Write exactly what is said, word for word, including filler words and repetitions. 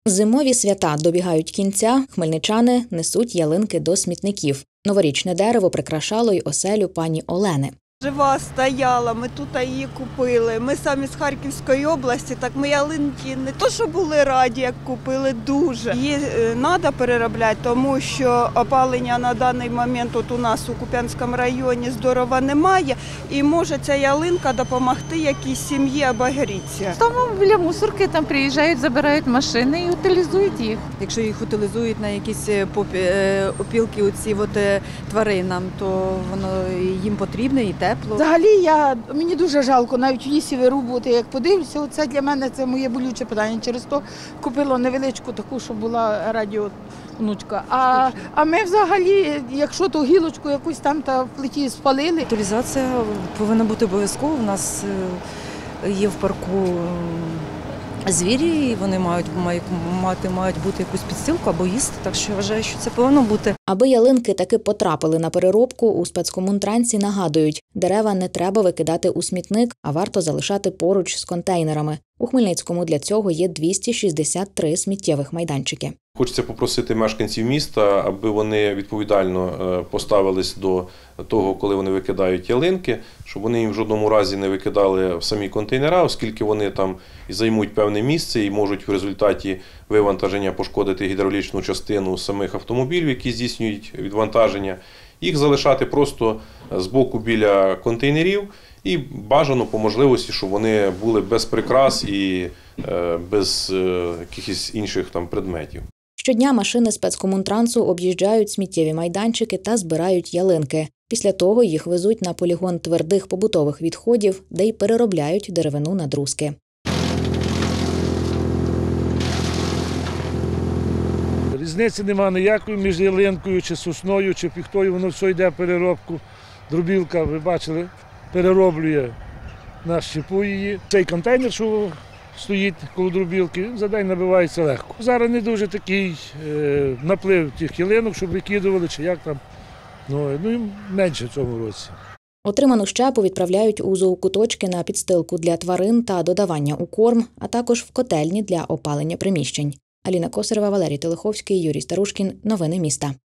Зимові свята добігають кінця, хмельничани несуть ялинки до смітників. Новорічне дерево прикрашало й оселю пані Олени. Жива стояла, ми тут її купили. Ми самі з Харківської області, так ми ялинки не то, що були раді, як купили, дуже. Її треба переробляти, тому що опалення на даний момент от у нас у Куп'янському районі здорово немає. І може ця ялинка допомогти якійсь сім'ї обогрітися. Там біля мусорки там приїжджають, забирають машини і утилізують їх. Якщо їх утилізують на якісь опілки оці от тваринам, то воно їм потрібне і те. Взагалі, я, мені дуже жалко навіть в лісі вирубувати, як подивлюся, оце для мене це моє болюче питання. Через то купила невеличку таку, щоб була радіовнучка. А, а ми взагалі, якщо то гілочку якусь там та в плиті спалили. Утилізація повинна бути обов'язково. У нас є в парку звірі, і вони мають, мають, мати, мають бути якусь підстилку або їсти, так що я вважаю, що це повинно бути. Аби ялинки таки потрапили на переробку, у спецкомунтрансі нагадують, дерева не треба викидати у смітник, а варто залишати поруч з контейнерами. У Хмельницькому для цього є двісті шістдесят три сміттєвих майданчики. Хочеться попросити мешканців міста, аби вони відповідально поставились до того, коли вони викидають ялинки, щоб вони їм в жодному разі не викидали в самі контейнера, оскільки вони там і займуть певне місце і можуть в результаті вивантаження пошкодити гідравлічну частину самих автомобілів, які здійснюють відвантаження. Їх залишати просто збоку біля контейнерів і бажано по можливості, щоб вони були без прикрас і без якихось інших там предметів. Щодня машини спецкомунтрансу об'їжджають сміттєві майданчики та збирають ялинки. Після того їх везуть на полігон твердих побутових відходів, де й переробляють деревину на друзки. Різниці немає ніякої між ялинкою, чи сосною, чи піхтою, воно все йде в переробку. Дробілка, ви бачили, перероблює, нас щепує її. Цей контейнер, що стоїть коло дробілки, за день набивається легко. Зараз не дуже такий е, наплив тих ялинок, щоб викидували, чи як там, ну, ну менше в цьому році. Отриману щепу відправляють у зоокуточки на підстилку для тварин та додавання у корм, а також в котельні для опалення приміщень. Аліна Косарева, Валерій Телеховський, Юрій Старушкін. Новини міста.